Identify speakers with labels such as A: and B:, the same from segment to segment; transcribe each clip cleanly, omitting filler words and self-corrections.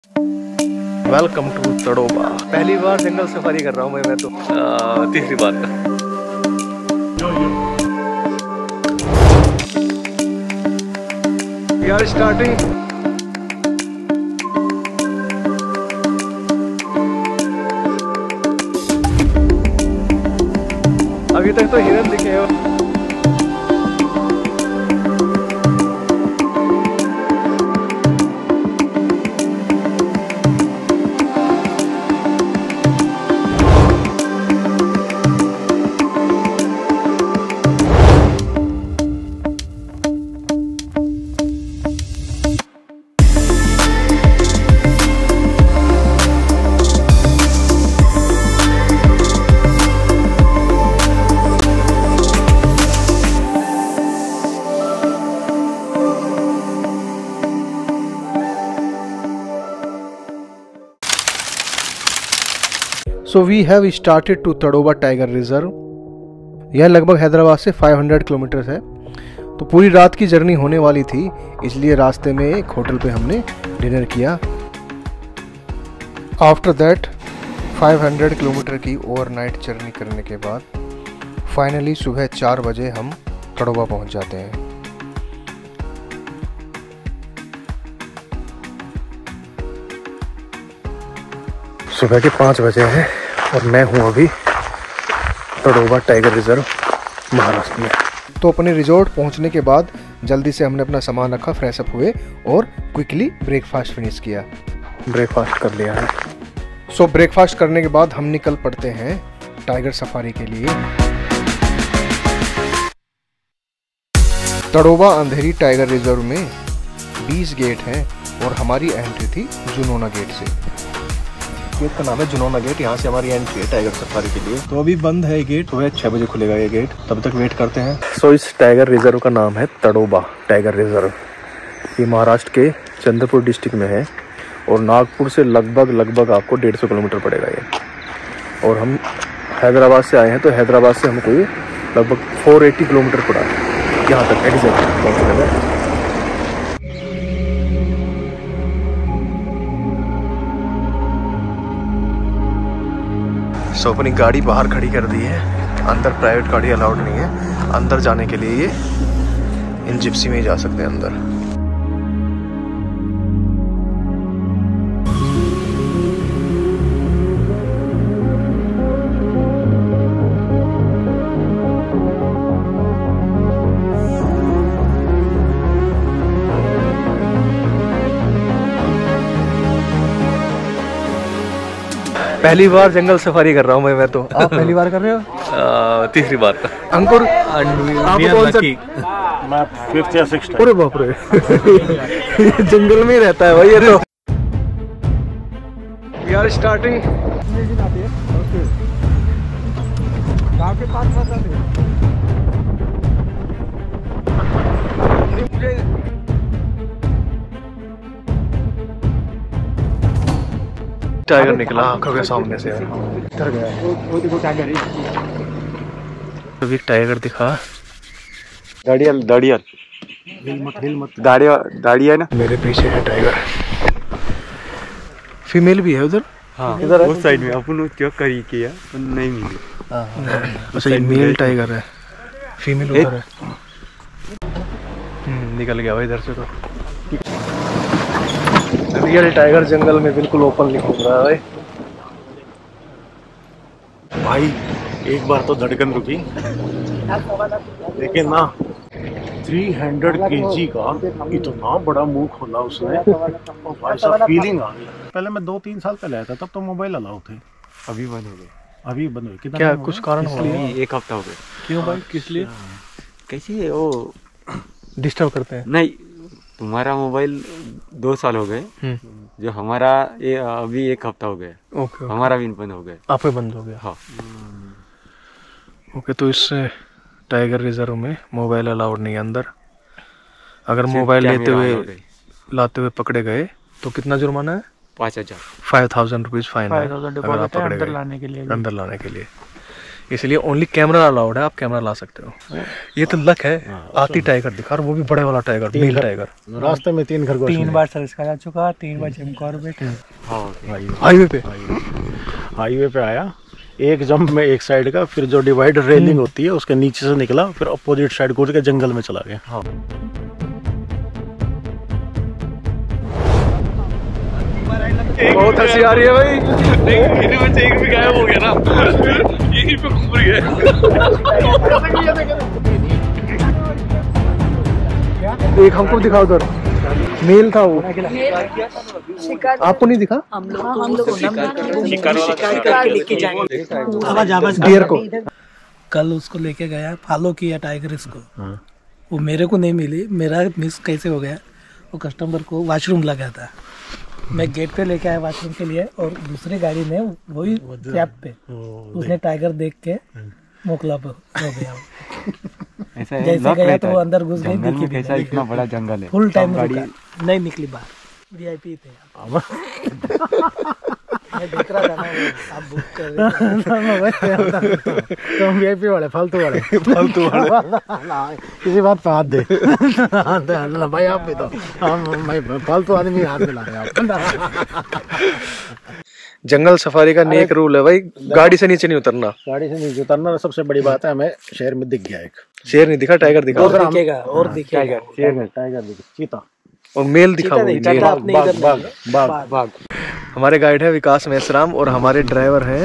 A: Welcome to Tadoba. पहली बार जंगल safari कर रहा हूँ मैं तो तीसरी बार का। We are starting। अभी तक तो हिरन दिखे हो। So we have started to Tadoba tiger reserve. यह लगभग हैदराबाद से 500 किलोमीटर है। तो पूरी रात की जर्नी होने वाली थी, इसलिए रास्ते में एक होटल पे हमने डिनर किया। आफ्टर दैट 500 किलोमीटर की ओवरनाइट जर्नी करने के बाद फाइनली सुबह 4 बजे हम तड़ोबा पहुंच जाते हैं। सुबह के 5 बजे हैं और मैं हूँ अभी तड़ोबा टाइगर रिजर्व महाराष्ट्र में। तो अपने रिजॉर्ट पहुँचने के बाद जल्दी से हमने अपना सामान रखा, फ्रेश अप हुए और क्विकली ब्रेकफास्ट फिनिश किया। ब्रेकफास्ट कर लिया है। सो ब्रेकफास्ट करने के बाद हम निकल पड़ते हैं टाइगर सफारी के लिए। तड़ोबा अंधेरी टाइगर रिजर्व में 20 गेट हैं और हमारी एंट्री थी जुनोना गेट से। गेट का नाम है जुनोना गेट। यहाँ से हमारी एंट्री है टाइगर सफारी के लिए। तो अभी बंद है ये गेट, सुबह 6 बजे खुलेगा ये गेट, तब तक वेट करते हैं। सो इस टाइगर रिजर्व का नाम है तड़ोबा टाइगर रिजर्व। ये महाराष्ट्र के चंद्रपुर डिस्ट्रिक्ट में है और नागपुर से लगभग आपको 150 किलोमीटर पड़ेगा ये। और हम हैदराबाद से आए हैं, तो हैदराबाद से हमको ये लगभग 480 किलोमीटर पड़ा यहाँ तक एग्जैक्ट पहुँचने में। सो अपनी गाड़ी बाहर खड़ी कर दी है, अंदर प्राइवेट गाड़ी अलाउड नहीं है। अंदर जाने के लिए ये इन जिप्सी में ही जा सकते हैं अंदर। पहली बार जंगल सफारी कर रहा हूँ मैं तो। आप पहली बार कर रहे हो? तीसरी बार का। अंकुर आप कौन सा?
B: मैं 5th या 6th।
A: अरे बाप रे जंगल में ही रहता है भाई ये तो। We are starting। गाँव के पास टाइगर निकला आंखों के सामने से, इधर गया है। वो देखो टाइगर है। अभी टाइगर दिखा।
B: दाढ़िया है ना।
A: मेरे पीछे है टाइगर। फीमेल भी है उधर।
B: हाँ इधर उस साइड में अपन चेक करी किया पर नहीं मिली।
A: अच्छा ये मेल टाइगर है, फीमेल उधर है। निकल गया भाई इधर से। तो रियल टाइगर जंगल में बिल्कुल ओपनली घूम रहा है
B: भाई। एक बार तो धड़कन रुकी, लेकिन ना 300 kg का इतना बड़ा मुंह खोला उसने और भाई साहब फीलिंग आ गई। पहले मैं 2-3 साल पहले आया था, तब तो मोबाइल अलाउ थे। अभी बंद हो गए। अभी बंद हो गए।
A: क्या कुछ कारण हो?
B: 1 हफ्ता हो गया।
A: क्यों भाई, किस लिए?
B: कैसे वो
A: डिस्टर्ब करते हैं?
C: नहीं, तुम्हारा मोबाइल 2 साल हो गए, जो हमारा ये अभी 1 हफ्ता हो गया।
A: ओके।
C: हमारा भी बंद हो गया।
A: आप ही बंद हो गया?
C: हाँ।
A: ओके। तो इस टाइगर रिजर्व में मोबाइल अलाउड नहीं है अंदर। अगर मोबाइल लाते हुए पकड़े गए तो कितना जुर्माना है?
C: 5000
A: 5000 रुपीज फाइन है अगर आप पकड़े गए अंदर लाने के लिए। इसलिए ओनली कैमरा अलाउड है, आप कैमरा ला सकते हो। ये तो लक है, आती टाइगर दिखा, और वो भी बड़े वाला टाइगर, मेल टाइगर।
B: रास्ते में 3 खरगोश,
D: 3 बार सर्विस करा चुका, 3 बार जिम कॉर्बेट।
A: हाईवे पे
B: आया, एक जंप में एक साइड का, फिर जो डिवाइडर रेलिंग होती है उसके नीचे से निकला, फिर अपोजिट साइड घूर के जंगल में चला गया।
A: बहुत हंसी आ रही है भाई।
E: में एक भी गायब हो गया ना, यहीं पे घूम रही है।
A: एक हमको दिखाओ उधर, मेल था वो, आपको नहीं दिखा?
D: हम लोग लेके जाएंगे
A: डियर को।
D: कल उसको लेके गया, फॉलो किया टाइगर इसको, वो मेरे को नहीं मिली। मेरा मिस कैसे हो गया, वो कस्टमर को वॉशरूम लगा था, मैं गेट पे लेके आया वॉशरूम के लिए, और दूसरी गाड़ी ने वही कैप पे उसने टाइगर देख के मोकला हो गया। जैसे गया तो वो अंदर घुस गई, दिखी भी नहीं।
C: इतना बड़ा जंगल है,
D: फुल टाइम रुका, नहीं निकली बाहर। VIP थे मैं देख रहा था ना, आप बुक कर रहे
B: तो हम VIP वाले, फालतू वाले किसी बात पे हाथ दे भाई, आप भी तो भाई फालतू आदमी हाथ मिला रहे आप।
A: जंगल सफारी का नेक रूल है भाई, गाड़ी से नीचे नहीं उतरना।
B: गाड़ी से नहीं उतरना सबसे बड़ी बात है। हमें शहर में दिख गया एक
A: शेर नहीं दिखा, टाइगर दिखा,
D: और दिखेगा, और दिखेगा।
B: टाइगर दिख, चीता
A: और मेल दिखा, वो मेल।
B: बाघ।
A: हमारे गाइड है विकास मेसराम, और हमारे ड्राइवर हैं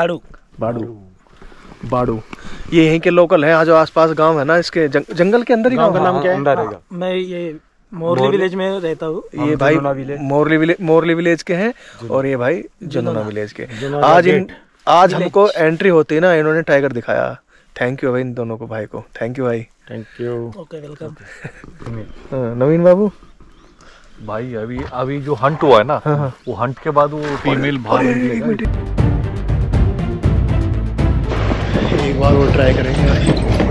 A: बाड़ू। ये यहीं के लोकल हैं, जो आसपास गांव है ना, इसके जंगल के अंदर ही गांव का नाम क्या है?
D: मैं ये मोरली विलेज में रहता हूँ।
A: ये भाई मोरली विलेज के हैं, और ये भाई जुनोना विलेज के। आज हमको एंट्री होती है ना, इन्होंने टाइगर दिखाया। थैंक यू भाई इन दोनों को, भाई को थैंक यू भाई।
B: Thank you.
D: Okay, welcome.
A: Naveen Babu
E: भाई अभी जो हंट हुआ है ना, वो हंट के बाद वो फीमेल बाहर निकलेगा।
A: एक बार वो ट्राई करेंगे भाई।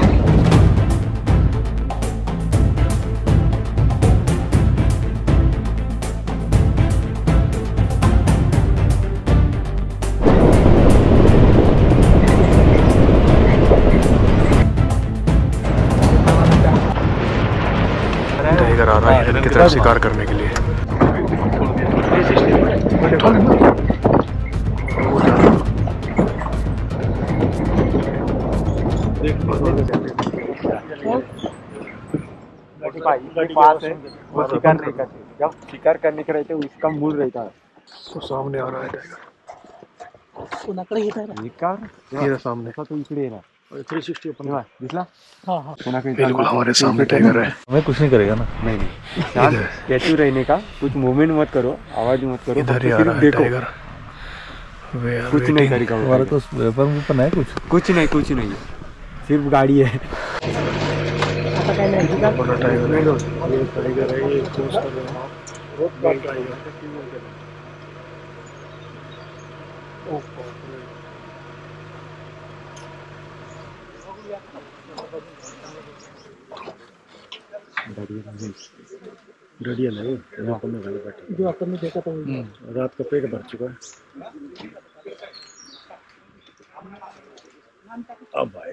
A: टाइगर आ रहा है हिरन की तरफ शिकार करने के लिए।
C: पास है, वो शिकार नहीं करते। जब शिकार करने के रहते उसका मूड रहता है।
A: तो सामने आ रहा है टाइगर,
C: शिकार
A: ये सामने
C: तो इकडे है ना
B: 360 अपन
C: दिसला।
D: हाँ।
A: बिल्कुल हमारे सामने टाइगर है।
E: हमें कुछ नहीं करेगा ना।
C: नहीं शांत कैसे रहने का, कुछ मूवमेंट मत करो, आवाज मत करो,
A: इधर ही आ रहा है टाइगर।
C: कुछ नहीं करेगा।
E: हमारा तो वेपन है कुछ नहीं, सिर्फ गाड़ी है।
A: बड़ा टाइगर है।
B: टाइगर है, ये खोज कर रहे हैं। बहुत बड़ा टाइगर। डरियल है जो अपन ने देखा था, रात का पेट भर चुका है। अब भाई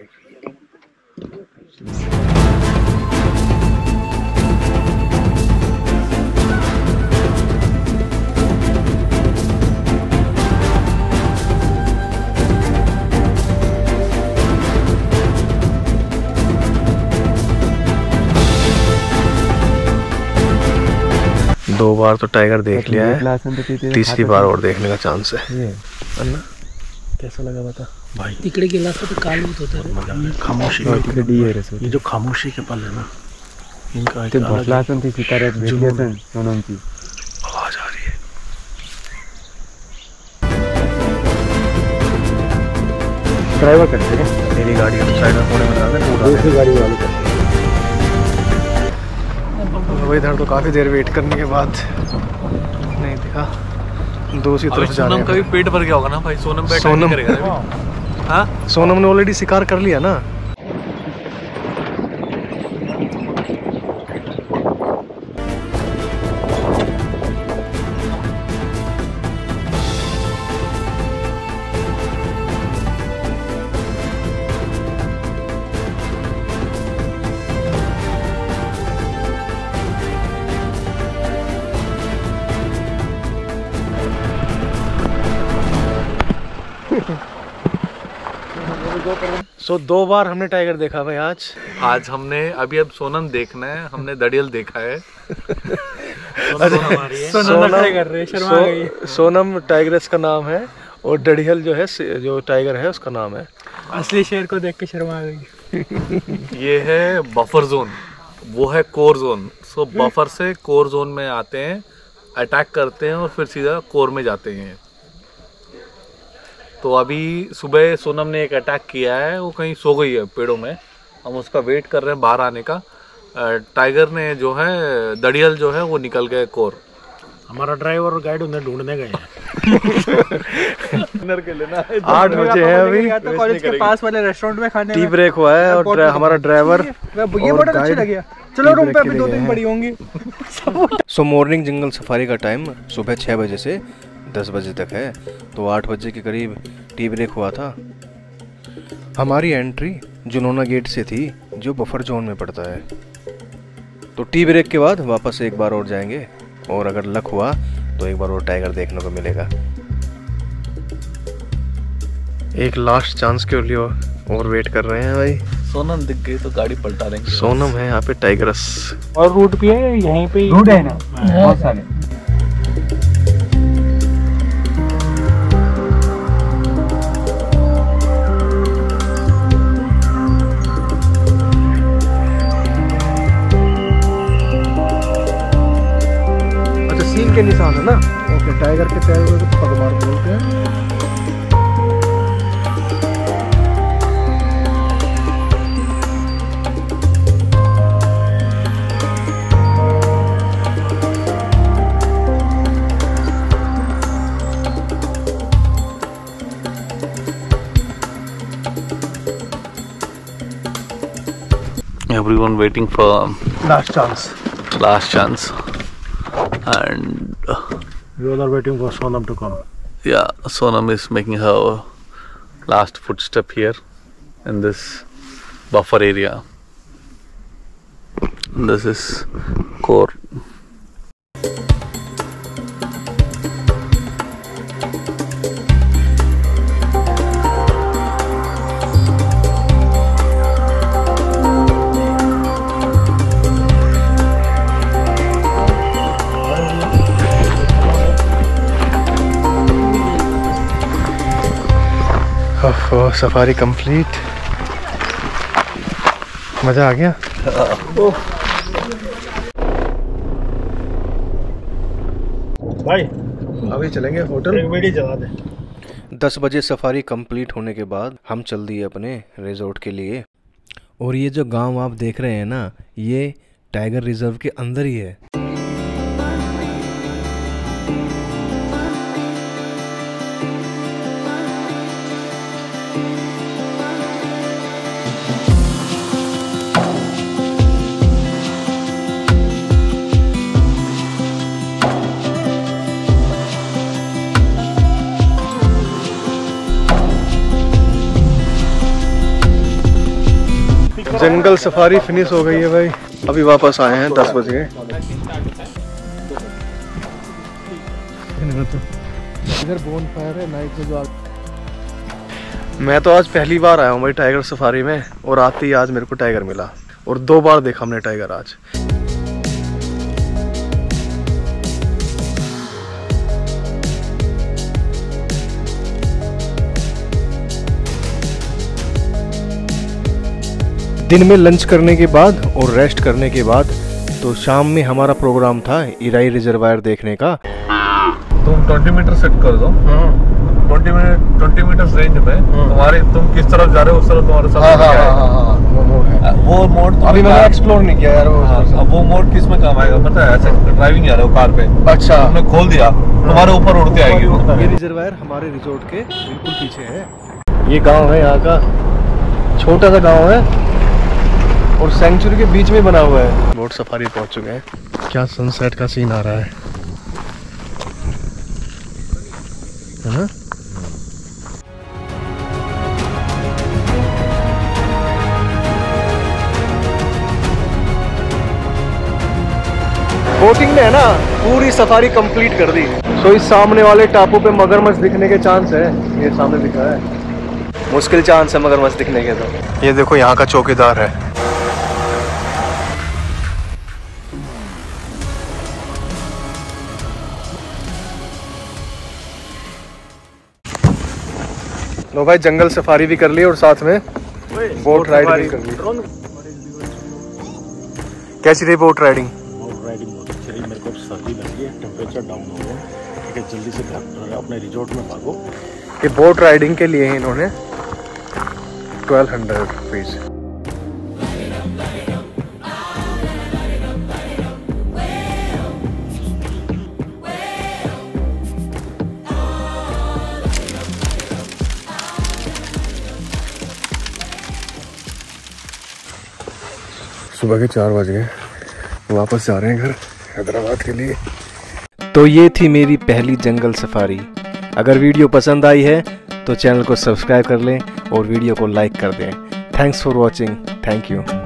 A: 2 बार तो टाइगर देख लिया है, तीसरी बार और देखने का चांस है।
B: कैसा लगा बता भाई?
D: तिकडे गेला असता तो काल होत होतं।
B: खामोशी ये जो खामोशी के पल है ना, इनका
C: ते भोसला असून ती शिकाऱ्यात भेटली असून सोनमची
A: आवाज आ रही है।
C: ड्राइवर करते हैं
A: मेरी गाड़ी को साइड में होने बना दें,
B: दूसरी गाड़ी वाले करते
A: वही इधर तो काफी देर वेट करने के बाद नहीं दिखा। दूसरी तरफ जा रहे हैं।
E: सोनम का भी पेट भर गया होगा ना भाई, सोनम पे अटैक नहीं करेगा। हाँ,
A: सोनम ने ऑलरेडी शिकार कर लिया ना। सो 2 बार हमने टाइगर देखा भाई आज
E: हमने अभी अब सोनम देखना है, हमने दड़ियल देखा है।
A: सोनम टाइगरेस का नाम है और डड़ियल जो है जो टाइगर है उसका नाम है।
D: असली शेर को देख के शर्मा गई।
E: ये है बफर जोन, वो है कोर जोन। सो बफर से कोर जोन में आते हैं, अटैक करते हैं और फिर सीधा कोर में जाते हैं। तो अभी सुबह सोनम ने एक अटैक किया है, वो कहीं सो गई है पेड़ों में, हम उसका वेट कर रहे हैं बाहर आने का। टाइगर ने जो है दड़ियल जो है वो निकल गए कोर।
B: हमारा ड्राइवर और गाइड उन्हें ढूंढने गए हैं।
A: 8 बजे है अभी,
D: कॉलेज के पास वाले रेस्टोरेंट में खाने
A: टी ब्रेक हुआ है और हमारा ड्राइवर
D: ये बड़ा अच्छा लगा। चलो रूम पे अभी 2 दिन पड़ी होंगी।
A: सो मॉर्निंग जंगल सफारी का टाइम सुबह 6 बजे से 10 बजे तक है। तो 8 बजे के करीब टी ब्रेक हुआ था। हमारी एंट्री जुनोना गेट से थी जो बफर जोन में पड़ता है। तो टी ब्रेक के बाद वापस एक बार और जाएंगे और अगर लक हुआ तो एक बार और टाइगर देखने को मिलेगा। एक लास्ट चांस के लिए और वेट कर रहे हैं भाई।
E: सोनम दिख गई तो गाड़ी पलटा देंगे।
A: सोनम है यहाँ पे टाइगरस।
D: और रूट भी है यहीं पे, रूट है ना बहुत सारे।
A: अच्छा सील के निशान है ना। ओके, टाइगर के पैर को पगमार बोलते हैं।
E: Everyone waiting for
A: last chance.
E: and
B: We all are waiting for Sonam to come.
E: yeah, Sonam is making her last footstep here in this buffer area. This is core.
A: Safari complete, मजा आ गया।
B: भाई
A: अभी चलेंगे hotel.
B: एक video चला दे।
A: 10 बजे safari complete होने के बाद हम चल दिए अपने रिजॉर्ट के लिए। और ये जो गांव आप देख रहे हैं ना, ये टाइगर रिजर्व के अंदर ही है। जंगल सफारी फिनिश हो गई है भाई। अभी वापस आए हैं 10 बजे। इधर बोन फायर है नाइट में जो मैं तो आज पहली बार आया हूँ भाई टाइगर सफारी में, और आते ही आज मेरे को टाइगर मिला और 2 बार देखा हमने टाइगर आज। दिन में लंच करने के बाद और रेस्ट करने के बाद तो शाम में हमारा प्रोग्राम था इराई रिजर्वायर देखने का।
E: तुम 20 मीटर सेट कर दो। 20 मीटर रेंज में तुम्हारे, तुम किस तरफ जा रहे हो उस तरफ तुम्हारे साथ वो मोड
A: अभी मैंने एक्सप्लोर नहीं किया यार।
E: अब वो मोड किस में काम आएगा पता है? ऐसे ड्राइविंग जा रहे हो कार पे,
A: अच्छा
E: तुमने खोल दिया, तुम्हारे ऊपर उड़ते आएगी वो।
A: ये रिजर्वायर हमारे रिजॉर्ट के बिल्कुल पीछे है। ये गांव है यहाँ का, छोटा सा गांव है और सेंचुरी के बीच में बना हुआ है। बोट सफारी पहुंच चुके हैं। क्या सनसेट का सीन आ रहा है ना? बोटिंग ने है ना पूरी सफारी कंप्लीट कर दी। तो इस सामने वाले टापू पे मगरमच्छ दिखने के चांस है। ये सामने दिख रहा है। मुश्किल चांस है मगरमच्छ दिखने के। तो ये देखो यहाँ का चौकीदार है। लो भाई, जंगल सफारी भी कर ली और साथ में बोट राइड भी कर ली। कैसी रही बोट राइडिंग?
B: बोट राइडिंग बहुत अच्छी रही। मेरे को सर्दी लगी है, टेम्परेचर डाउन हो गया, ठीक है, जल्दी से घर अपने रिजॉर्ट में भागो।
A: ये बोट राइडिंग के लिए इन्होंने 1200 रुपीज। सुबह के 4 बज गए, वापस जा रहे हैं घर हैदराबाद के लिए। तो ये थी मेरी पहली जंगल सफारी। अगर वीडियो पसंद आई है तो चैनल को सब्सक्राइब कर लें और वीडियो को लाइक कर दें। Thanks for watching. Thank you.